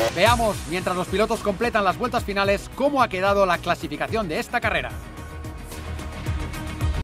Veamos, mientras los pilotos completan las vueltas finales, cómo ha quedado la clasificación de esta carrera.